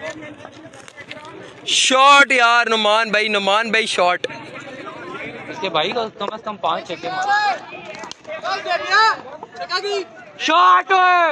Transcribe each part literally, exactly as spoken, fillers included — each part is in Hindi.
शॉट यार नुमान भाई, नुमान भाई शॉट। इसके भाई को कम से कम पांच छक्के शॉट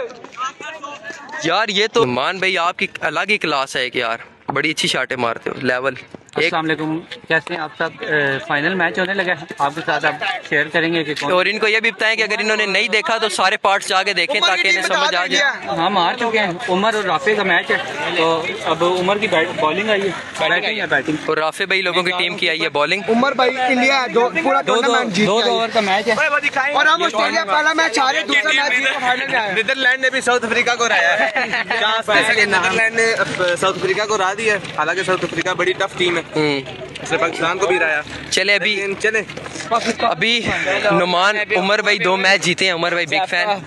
यार। ये तो नुमान भाई आपकी अलग ही क्लास है कि यार बड़ी अच्छी शॉटें मारते हो, लेवल। अस्सलाम वालेकुम, कैसे हैं आप सब? फाइनल मैच होने लगा है, आपके साथ आप शेयर करेंगे कि कौन। और इनको ये भी बताएं कि अगर इन्होंने नहीं देखा तो सारे पार्ट्स जाके देखें ताकि इन्हें समझ आ जाए। हम हार चुके हैं, उमर और राफे का मैच है, तो अब उमर की बॉलिंग आई है, बैटिंग है बैटिंग और राफे भाई लोगों की टीम की आई है बॉलिंग। उमर भाई इंडिया दो पूरा दो दो दो ओवर का मैच है और हम ऑस्ट्रेलिया पहला मैच हारे, दूसरा मैच जीत के फाइनल में आए। नीदरलैंड ने भी साउथ अफ्रीका को हराया है। नीदरलैंड ने साउथ अफ्रीका को हरा दिया, हालांकि साउथ अफ्रीका बड़ी टफ टीम है, इसने पाकिस्तान को भी हराया। चले अभी चले अभी नुमान उमर भाई दो मैच जीते हैं। उमर भाई बिग फैन।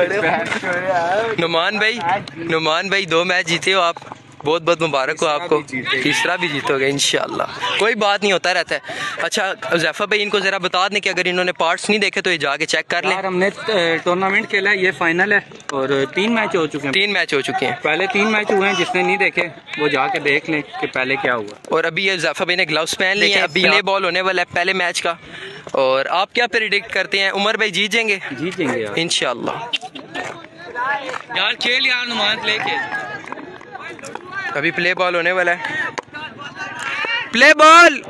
नुमान भाई नुमान भाई दो मैच जीते हो आप, बहुत बहुत मुबारक हो आपको। तीसरा भी जीतोगे इंशाल्लाह, कोई बात नहीं, होता रहता है। अच्छा ज़ैफा भाई इनको ज़रा बता दें कि अगर इन्होंने पार्ट्स नहीं देखे तो ये जाके चेक कर लें। यार हमने टूर्नामेंट खेला है, ये फाइनल है और तीन मैच हो चुके हैं। तीन मैच हो चुके हैं, पहले तीन मैच हुए हैं, जिसने नहीं देखे वो जाके देख लें कि पहले क्या हुआ। और अभी ये ज़ैफा भाई ने ग्लव्स पहन लिए हैं, अभी प्ले बॉल होने वाला है पहले मैच का। और आप क्या प्रेडिक्ट करते हैं, उमर भाई जीत जाएंगे? जीत जाएंगे इंशाल्लाह। यार खेल यार नुमान प्ले खेल। अभी प्ले बॉल होने वाला है, प्ले बॉल।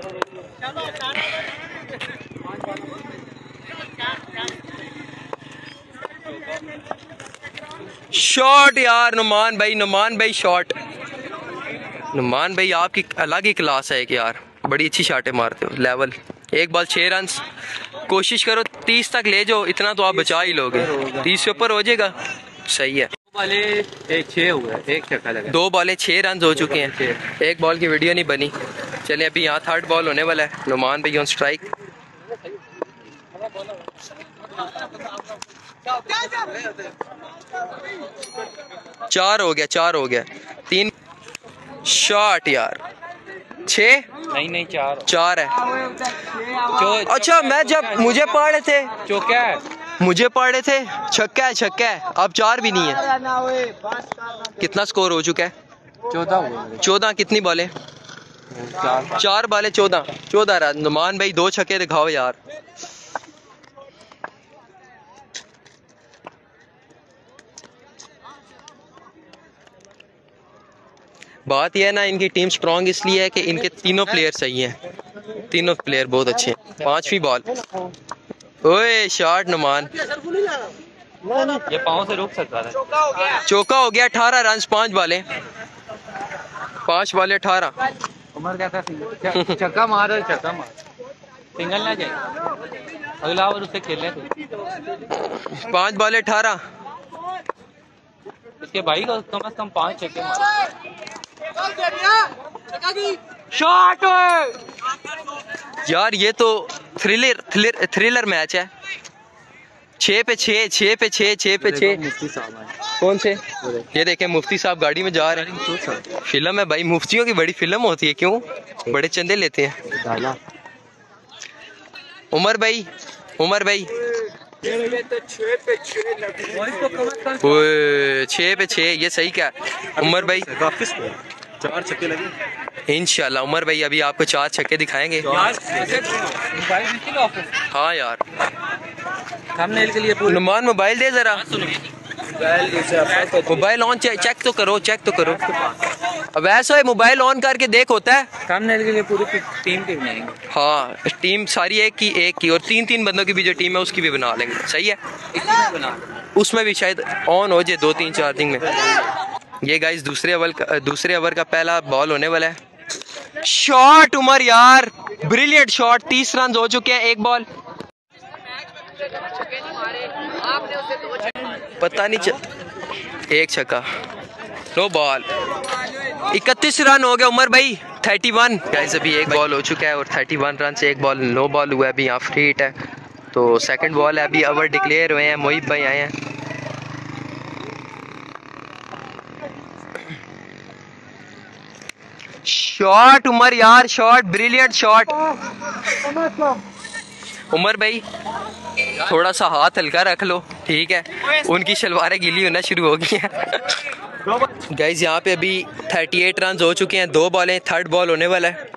शॉट यार नुमान भाई, नुमान भाई शॉट। नुमान भाई आपकी अलग ही क्लास है कि यार बड़ी अच्छी शॉटें मारते हो, लेवल। एक बॉल छह रन, कोशिश करो तीस तक ले जाओ, इतना तो आप बचा ही लोगे। तीस के ऊपर हो जाएगा, सही है। वाले एक छः हुआ है, एक छक्का लगा। दो बॉले छह रन हो चुके हैं, एक बॉल की वीडियो नहीं बनी। चले अभी यहाँ थर्ड बॉल होने वाला है, नुमान भाई ऑन स्ट्राइक। चार हो गया, चार हो गया, तीन शॉट यार। छः नहीं नहीं चार चार है। जो अच्छा मैं जब मुझे पढ़े थे चौका है, मुझे पढ़े थे छक्का है, छक्का है, अब चार भी नहीं है। कितना स्कोर हो चुका है? चौदह हुआ। चौदह। कितनी बॉलें? चार चार बाले चौदह, चौदह रन। नुमान भाई दो छक्के दिखाओ यार। बात यह है ना, इनकी टीम स्ट्रांग इसलिए है कि इनके तीनों प्लेयर सही हैं, तीनों प्लेयर बहुत अच्छे हैं। पांचवी बॉल, ओए शॉट नुमान, ये पाँव से रोक सकता है। चौका हो गया। अठारह रन, पांच बालें, पांच बालें अठारह। उमर कहता है छक्का मार, छक्का मार, सिंगल ना जाए, अगला ओवर उससे खेलने तो। पांच बालें अठारह। इसके भाई को कम से कम पांच छक्के मार। शॉट यार, ये तो थ्रिलर थ्रिलर थ्रिलर मैच है। छः पे छः, छः पे छः, छः पे छः। मुफ्ती साहब आए। कौन से? ये देखें मुफ्ती साहब गाड़ी में जा रहे हैं। फिल्म है भाई, मुफ्तियों की बड़ी फिल्म होती है, क्यों? बड़े चंदे लेते हैं। उमर भाई, उमर भाई छः पे छः, ये सही क्या? उमर भाई चार छक्के लगे इंशाल्लाह। उमर भाई अभी आपको चार छक्के दिखाएंगे। हाँ यार, थंबनेल के लिए नुमान मोबाइल दे जरा, मोबाइल ऑन चेक तो करो, चेक तो करो। अब ऐसा है मोबाइल ऑन करके देख होता है। थंबनेल के लिए पूरी टीम की बनाएंगे। हाँ, टीम सारी एक की एक की और तीन तीन बंदों की भी जो टीम है उसकी भी बना लेंगे, सही है। बना उसमें भी शायद ऑन हो जाए दो तीन चार दिन में। ये गाइस दूसरे ओवर का दूसरे ओवर का पहला बॉल होने वाला है। शॉट उमर यार, ब्रिलियंट शॉट। तीस रन हो चुके हैं, एक बॉल पता नहीं चल, एक छक्का, नो बॉल। इकतीस रन हो गए उमर भाई, थर्टी वन। गाइस अभी एक बॉल हो चुका है और थर्टी वन रन से एक बॉल, नो बॉल हुआ है। अभी यहाँ फ्री हिट है, तो सेकंड बॉल है। अभी ओवर डिक्लेयर हुए हैं, मोहिब भाई आए हैं। शॉट उमर यार, शॉट, ब्रिलियंट शॉट। उमर भाई थोड़ा सा हाथ हल्का रख लो, ठीक है? उनकी शलवारें गीली होना शुरू हो गई हैं। गाइस यहाँ पे अभी अड़तीस रन हो चुके हैं, दो बॉलें, थर्ड बॉल होने वाला है।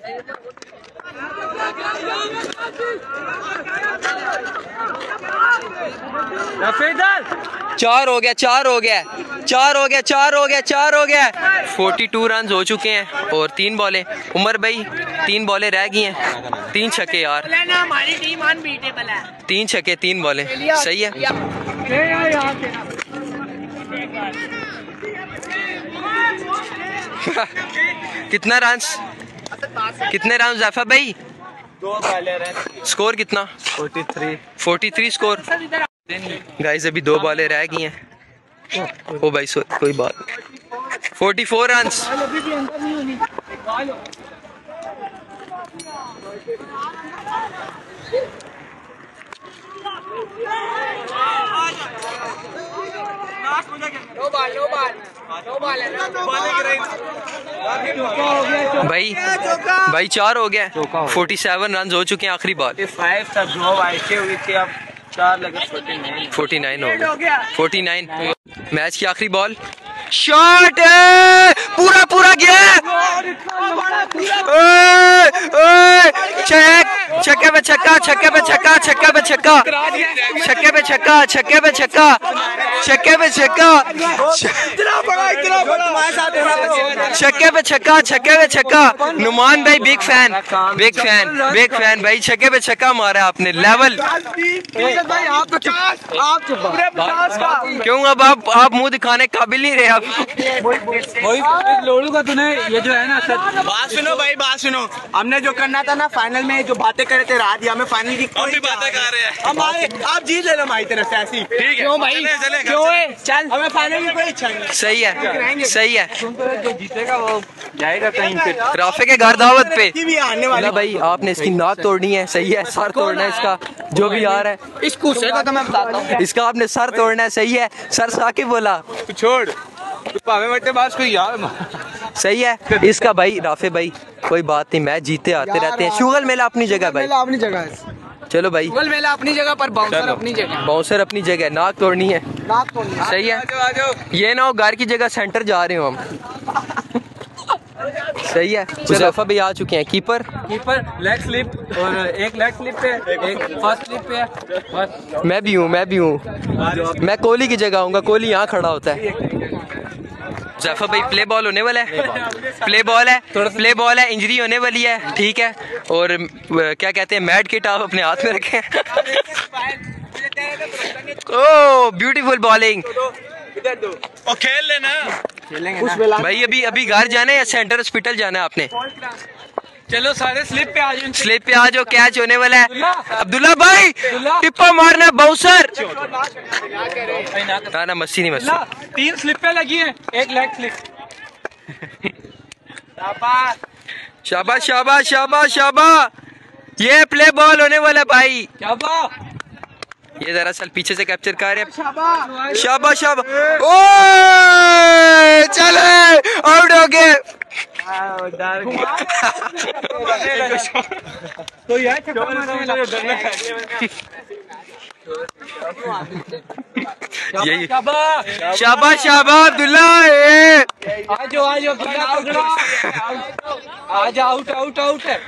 चार हो गया, चार हो गया, चार हो गया, चार हो गया, चार हो गया। बयालीस रन हो चुके हैं और तीन बॉलें। उमर भाई तीन बॉलें रह गई हैं, तीन छक्के यार, हमारी टीम अनबीटेबल है। तीन छक्के तीन बॉलें, सही है। कितना रन, कितने रन ज़ैफा भाई? दो बॉलर हैं। स्कोर कितना? तैंतालीस। तैंतालीस स्कोर। गाइस अभी दो बॉलें रह गई हैं। ओ भाई सो कोई बात नहीं। चौवालीस रन्स। भाई भाई चार हो गया, सैंतालीस रन हो चुके हैं आखिरी बॉल। फाइव तक दो वाइटें हुई थी, अब चार लगे, उनचास। उनचास हो गया, उनचास। मैच की आखिरी बॉल, शॉट पूरा पूरा गया, छक्के पे छक्का, छक्के पे छक्का, छक्के पे छक्का, छक्के पे छक्का, छक्के पे छक्का, छक्के पे छक्का, छक्के पे छक्का, छक्के पे छक्का। नुमान भाई big fan, big fan, big fan भाई, छक्के पे छक्का मारा आपने, लेवल। क्यों अब आप आप मुंह दिखाने काबिल नहीं रहे आप? लोड़ू का तूने ये जो है ना, बात सुनो भाई, बात सुनो। हमने जो करना था ना फाइनल में, जो बातें करे थे रात, हमें फाइनल की कोई बातें कर रहे हैं। हमारे आप जीत ले लो हमारी तरफ से ऐसी। ठीक है क्यों भाई, क्यों है? चल हमें फाइनल की कोई इच्छा नहीं। सही है, सही है। जो जीतेगा वो जाएगा कहीं पे, राफे के घर दावत पे। भी आने वाली भाई आपने इसकी नाक तोड़नी है, सही है, सर तोड़ना है इसका, जो भी आ रहा है। इस गुस्से को तो मैं बताता हूँ। इसका आपने सर तोड़ना है, सही है। सर साकिब बोला छोड़ पावे मरते बास कोई यार। सही है इसका भाई। राफे भाई कोई बात नहीं, मैच जीते आते रहते हैं। शुगल मेला अपनी जगह भाई, अपनी जगह है। चलो भाई, गूगल मेला अपनी जगह पर बाउंसर अपनी जगह, बाउंसर अपनी जगह, नाक तोड़नी है, नाक तोड़नी है। सही है। ये ना हो घर की जगह सेंटर जा रहे हो हम। सही है। मुजफ्फर भाई आ चुके हैं, कीपर कीपर लेग स्लिप, और एक लेग स्लिप पे, एक फर्स्ट स्लिप पे बस। मैं भी हूँ, मैं भी हूँ। मैं कोहली की जगह आऊंगा, कोहली यहाँ खड़ा होता है। मुजफ्फर भाई प्ले बॉल होने वाला है, प्ले बॉल है, प्ले बॉल है, इंजरी होने वाली है, ठीक है। और क्या कहते हैं, मैट किट आप अपने हाथ में रखें। ओह ब्यूटीफुल बॉलिंग, और खेल लेना भाई। अभी अभी घर जाना है या सेंटर हॉस्पिटल जाना है आपने? चलो सारे स्लिप पे आ जाओ, स्लिप पे आ जाओ, कैच होने वाला है। अब्दुल्ला भाई टिप्पा मारना, बाउंसर। ना ना मस्ती नहीं, मस्ती। तीन स्लिप पे लगी है, एक लेग स्लिप। शाबाश शाबाश शाबाश शाबाश। ये प्ले बॉल होने वाला है भाई। ये दरअसल पीछे से कैप्चर कर रहे हैं। शाबाश शाबाश। ओ चले, आउट हो गए। तो यार यही शाबाश शाबाश अब्दुल्ला। आजो आजो आजा, आउट आउट आउट है।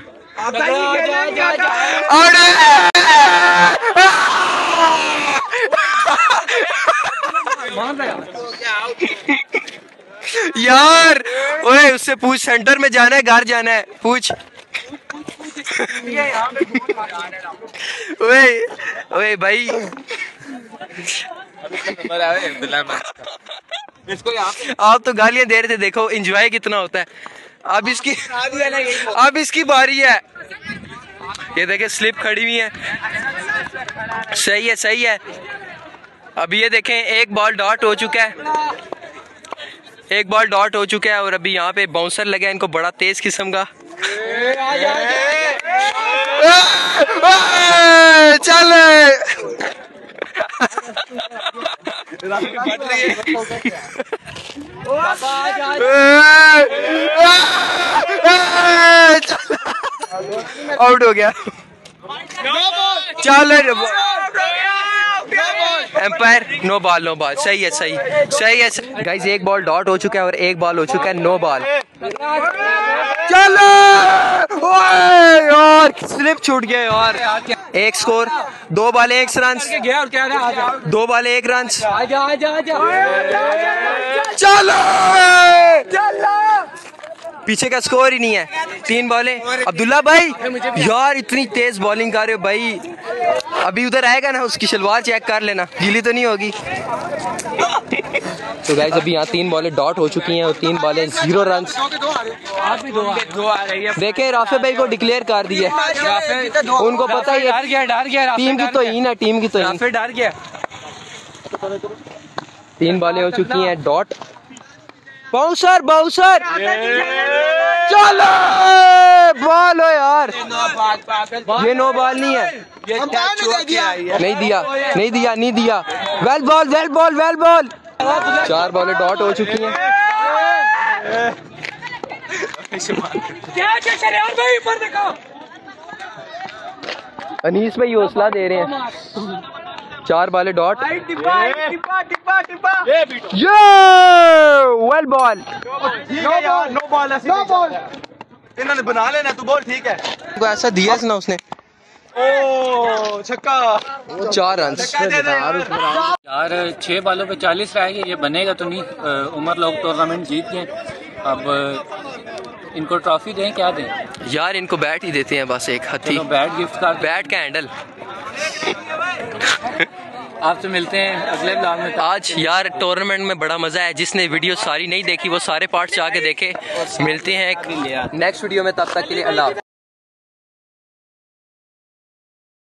यार ओए उससे पूछ, सेंटर में जाना है, घर जाना है, पूछ। ओए ओए भाई आप तो गालियां दे रहे थे, देखो एंजॉय कितना होता है। अब इसकी अब इसकी बारी है। ये देखे स्लिप खड़ी हुई है, सही है, सही है। अब ये देखें एक बॉल डॉट हो चुका है, एक बॉल डॉट हो चुका है। और अभी यहाँ पे बाउंसर लगा है इनको, बड़ा तेज किस्म का। चल आउट हो गया। चल umpire no ball no ball सही है सही सही है गाइस एक बॉल डॉट हो चुका है और एक बॉल हो चुका है नो बॉल चलो यार स्लिप छूट गया यार एक स्कोर दो बॉल एक रन दो बॉल एक रन चलो पीछे का स्कोर ही नहीं है तीन बॉलें अब्दुल्ला भाई यार इतनी तेज बॉलिंग कर रहे हो भाई अभी उधर आएगा ना उसकी शलवार चेक कर लेना गीली तो नहीं होगी तो गाइस अभी यहाँ तीन बॉलें डॉट हो चुकी हैं और तीन बॉलें जीरो रन देखे राफे भाई को डिक्लेयर कर दिया उनको पता ही है टीम की तो हीन है टीम की तो हीन डर गया तीन बॉलें हो चुकी हैं डॉट बाउंसर बाउंसर चलो बॉल हो यार ये नो बॉल नहीं है नहीं दिया नहीं दिया नहीं दिया well ball well ball well ball चार बॉलें डॉट हो चुकी हैं अनीस भाई हौसला दे रहे हैं चार बॉलें डॉट ये well ball no ball no ball इन्होंने बना लेना तू बोल ठीक है को ऐसा दिया ना उसने ओ छक्का चार रन यार छह बालों पे चालीस रह गए ये बनेगा तो नहीं उमर लोग टूर्नामेंट जीत गए अब इनको ट्रॉफी दें क्या दें यार इनको बैट ही देते हैं बस एक हथी बैट गिफ्ट कर बैट का हैंडल आपसे मिलते हैं अगले ब्लॉग में आज यार टूर्नामेंट में बड़ा मजा है जिसने वीडियो सारी नहीं देखी वो सारे पार्ट्स आके देखे मिलते हैं एक नेक्स्ट वीडियो में तब तक के लिए अल्लाह।